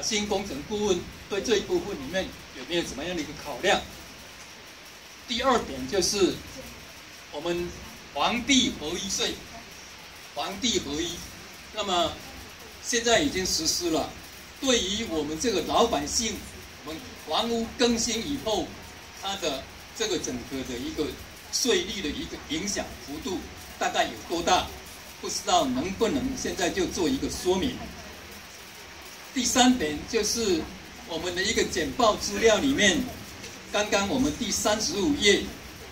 新工程顾问对这一部分里面有没有怎么样的一个考量？第二点就是我们房地合一税，房地合一，那么现在已经实施了，对于我们这个老百姓，我们房屋更新以后，它的这个整个的一个税率的一个影响幅度大概有多大？不知道能不能现在就做一个说明。第三点就是我们的一个简报资料里面，刚刚我们第35页，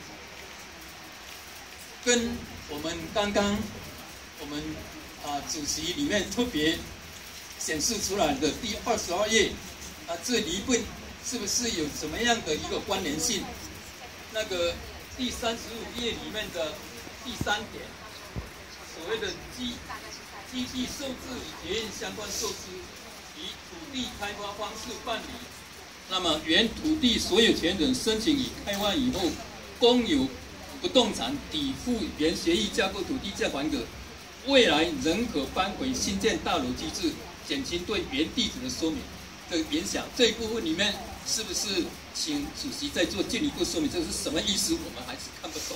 跟我们刚刚我们主席里面特别显示出来的第22页，这一份是不是有什么样的一个关联性？那个第35页里面的第3点，所谓的基地设置与捷运相关措施，以土地开发方式办理。那么原土地所有权人申请已开发以后，公有不动产抵付原协议架构土地价款者，未来仍可搬回新建大楼机制，减轻对原地址的说明的影响。这一部分里面是不是请主席再做进一步说明？这是什么意思？我们还是看不懂。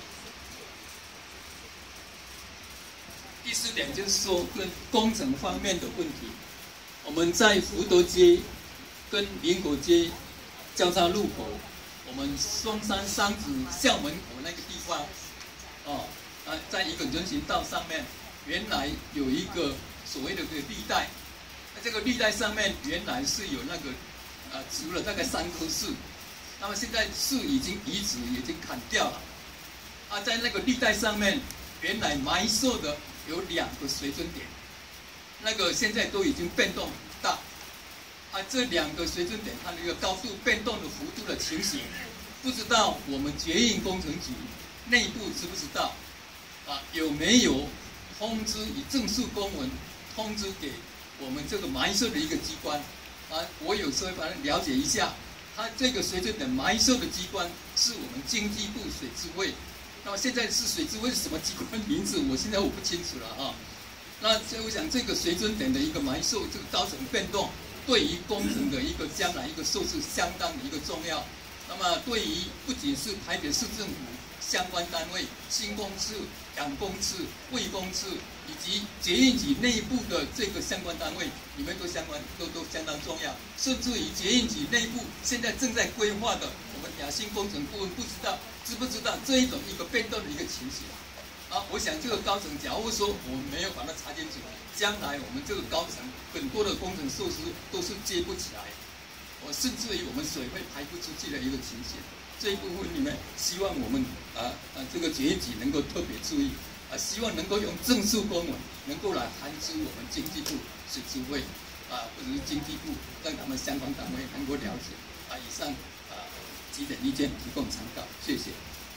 第4点就是说跟工程方面的问题，我们在福德街跟民国街交叉路口，我们松山商子校门口那个地方，在一个人行道上面，原来有一个所谓的绿带，这个绿带上面原来是有那个植了大概3棵树，那么现在树已经移植，已经砍掉了，在那个绿带上面原来埋设的有2个水准点，那个现在都已经变动很大。这2个水准点它的一个高度变动的幅度的情形，不知道我们捷运工程局内部知不知道？有没有通知以正式公文通知给我们这个埋设的一个机关？我有时候把它了解一下，它这个水准点埋设的机关是我们经济部水资会。那么现在是水资会是什么机关名字？现在我不清楚了那我想这个水准点的一个埋设，这个高层变动，对于工程的一个将来一个设置相当的一个重要。那么对于不仅是台北市政府相关单位、新公司、港公司、卫公司以及捷运局内部的这个相关单位，你们都相当重要。甚至于捷运局内部现在正在规划的，我们亚新工程顾问知不知道这一种一个变动的一个情形？我想这个高层，假如说我们没有把它查清楚，将来我们这个高层很多的工程设施都是接不起来，甚至于我们水会排不出去的一个情形。这一部分里面，希望我们这个捷运局能够特别注意，希望能够用正式公文能够来函知我们经济部水资会或者是经济部，让他们相关单位能够了解。以上几点意见提供参考，谢谢。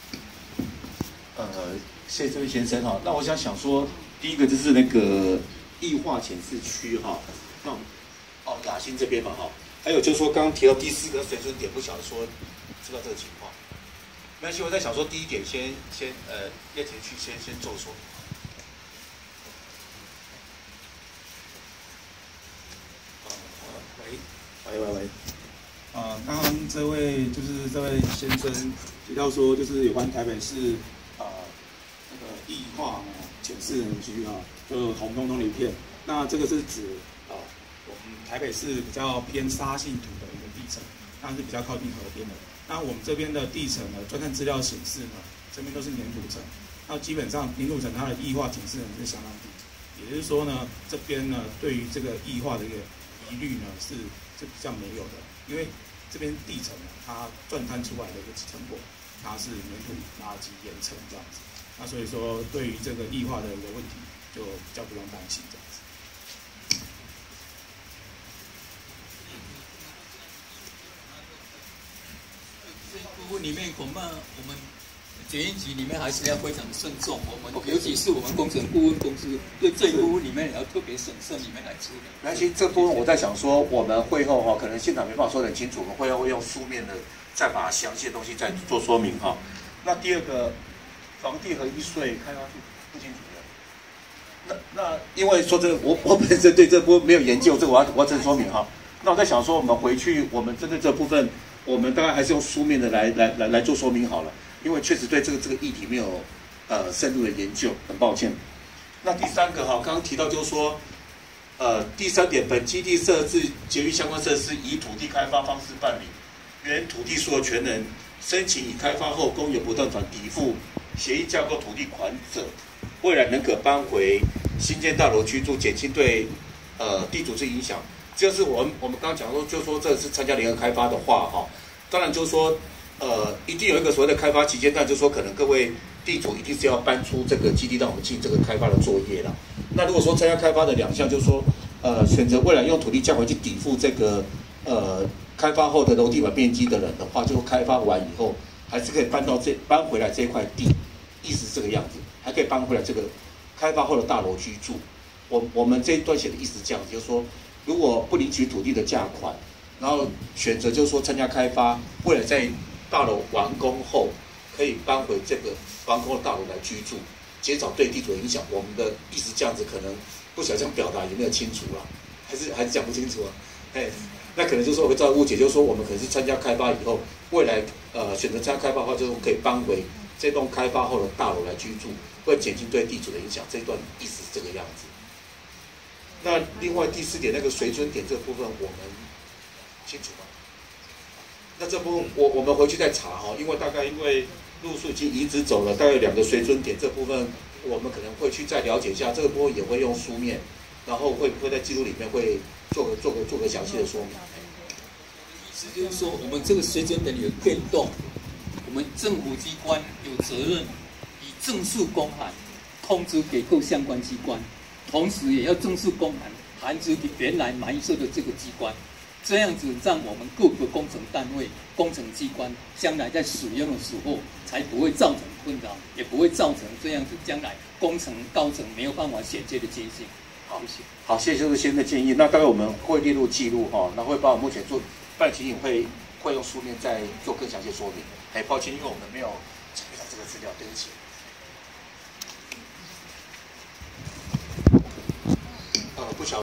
谢谢这位先生哈。那我想说，第一个就是那个液化显示区那雅欣这边嘛还有就是说刚刚提到第4个水准点，不晓得说知道这个情况。没关系，我在想说第一点先叶田去先做说明。喂。 刚刚这位先生提到说，就是有关台北市那个液化检视人区就红彤彤的一片。那这个是指我们台北市比较偏沙性土的一个地层，那是比较靠近河边的。那我们这边的地层呢，专案资料显示呢，这边都是黏土层。那基本上黏土层它的液化检视能是相当低，也就是说呢，这边呢对于这个液化的一个疑虑呢是比较没有的，因为这边地层它钻探出来的一个成果，它是黏土垃圾岩层这样子。那所以说对于这个液化的一个问题，就比较不用担心这样子。 这一部分里面恐怕我们捷运局里面还是要非常慎重，尤其是我们工程顾问公司对这一部分里面也要特别审慎里面来处理。 没关系，这部分我在想说，我们会后可能现场没办法说得很清楚，我们会后会用书面的再把详细的东西再做说明那第2个，房地合一税看上去不清楚的。那因为说这个，我本身对这波没有研究，这个我要真说明那我在想说，我们回去我们针对这部分，我们大概还是用书面的来做说明好了，因为确实对这个议题没有深入的研究，很抱歉。那第三个哈，刚刚提到就是说，第3点，本基地设置节育相关设施以土地开发方式办理，原土地所有权人申请已开发后公有不动产抵付协议架构土地款者，未来仍可搬回新建大楼居住，减轻对地主之影响。就是我们刚刚讲说，就是说这是参加联合开发的话哈，当然就是说一定有一个所谓的开发期间，但就是说可能各位地主一定是要搬出这个基地，让我们进这个开发的作业啦。那如果说参加开发的2项，就是说选择未来用土地降回去抵付这个开发后的楼地板面积的人的话，就开发完以后还是可以搬回来这一块地，意思是这个样子，还可以搬回来这个开发后的大楼居住。我们这一段写的意思是这样子，就是说如果不领取土地的价款，然后选择就是说参加开发，未来在大楼完工后可以搬回这个完工的大楼来居住，减少对地主的影响。我们的意思这样子，可能不晓得这样表达有没有清楚啦，还是讲不清楚啊？那可能就是说我会造成误解，就是说我们可能是参加开发以后，未来选择参加开发的话，就是可以搬回这栋开发后的大楼来居住，会减轻对地主的影响。这一段意思是这个样子。那另外第4点那个水准点这个部分，我们清楚吗？那这部分我们回去再查哈，因为路数已经移植走了，大概有2个水准点，这部分我们可能会去再了解一下，这个部分也会用书面，然后会在记录里面会做个详细的说明。 意思就是说，我们这个水准点有变动，我们政府机关有责任以正式公函通知给各相关机关，同时也要正式公函函知给原来埋设的这个机关，这样子让我们各个工程单位、工程机关将来在使用的时候，才不会造成困扰，也不会造成这样子将来工程高层没有办法衔接的情形。 好，谢谢这个先生的建议。那大概我们会列入记录哈，那会把我目前办情形会用书面再做更详细说明。抱歉，因为我们没有查到这个资料，对不起。不晓得。